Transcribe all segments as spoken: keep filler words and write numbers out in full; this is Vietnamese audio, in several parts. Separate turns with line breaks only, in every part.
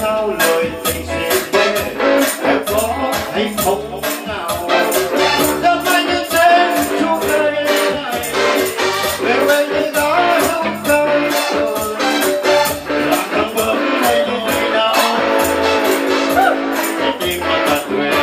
sao lời tình xin quên em có hạnh phúc nào đêm nay như thế chung đây này về về như gió hương cây làm thằng bước đây nơi nào để tìm mà thật nguyện.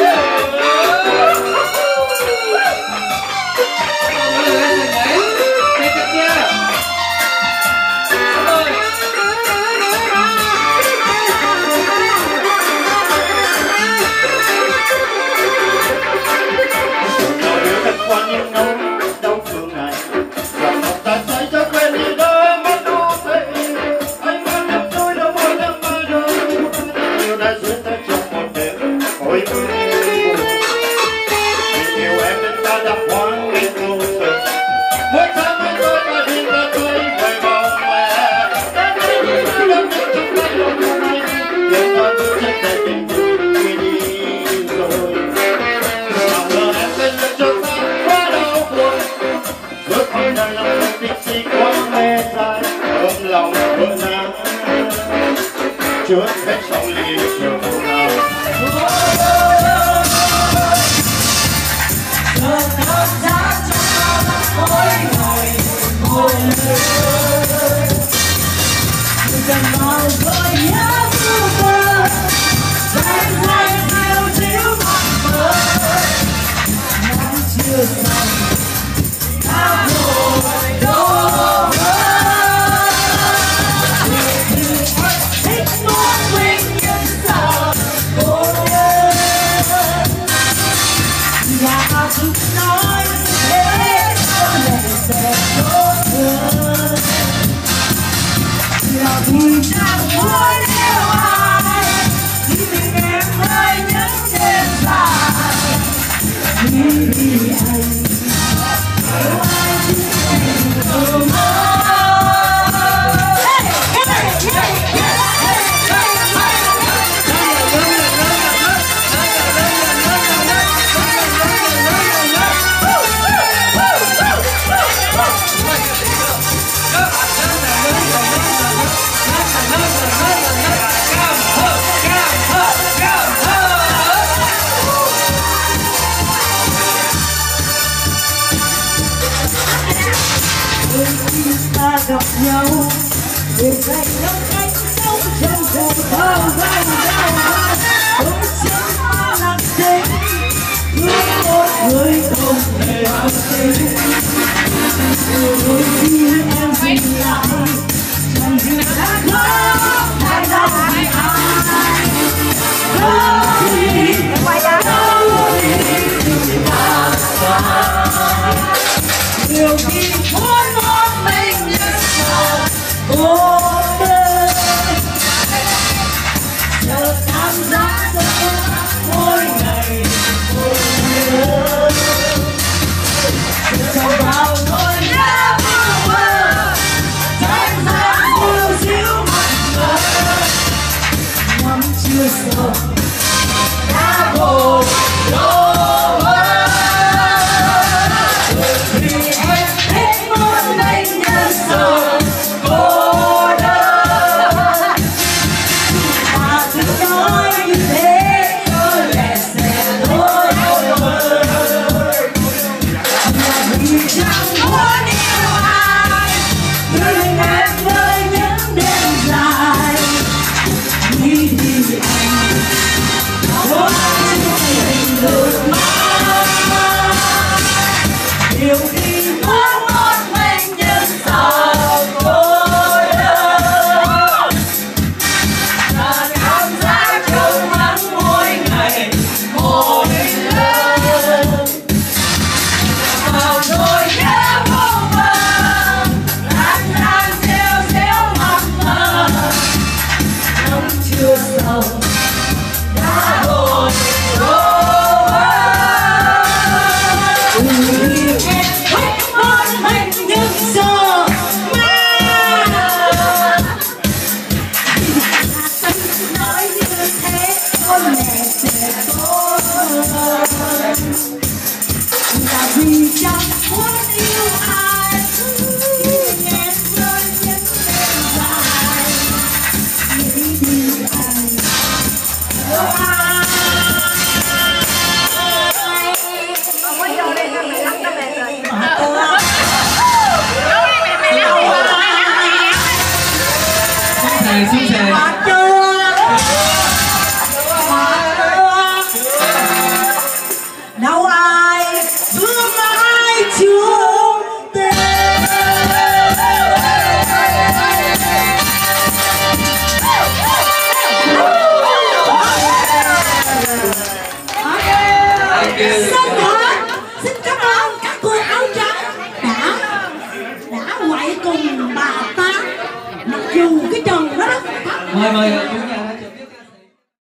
Trước hết sau ly chiều nào giờ thơm giá cho mỗi ngày một lời gần vào với nhớ thương mơ dài dài theo chiếu mặt mơ nắng chưa xong đã vội đổ nói thế có lẽ sẽ tốt hơn là vì chẳng muốn yêu ai chỉ mình em ơi những đêm dài vì anh yêu ai chỉ anh cầu mong. Ta gặp nhau để dành nhau cách sống trong cuộc thao vang giao hoan tôi chẳng mơ lạc tình thương một người không hề có tình đôi khi em dừng lại chẳng dừng đã có tại sao ai ai đôi khi đôi khi ta qua nhiều khi muốn một mình như sao cô đơn chờ cảm giác mỗi ngày mỗi lần chẳng bao nỗi nhớ mơ mơ chẳng dám yêu dịu mặt mơ năm chưa sầu đã vội đổ
này xin chào.